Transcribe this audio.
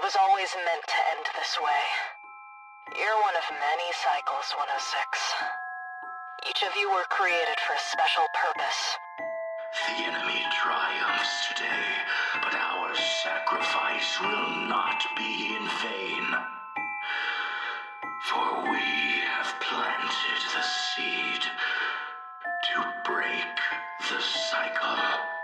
was always meant to end this way. You're one of many cycles, 106. Each of you were created for a special purpose. The enemy triumphs today, but our sacrifice will not be in vain. For we have planted the seed to break the cycle.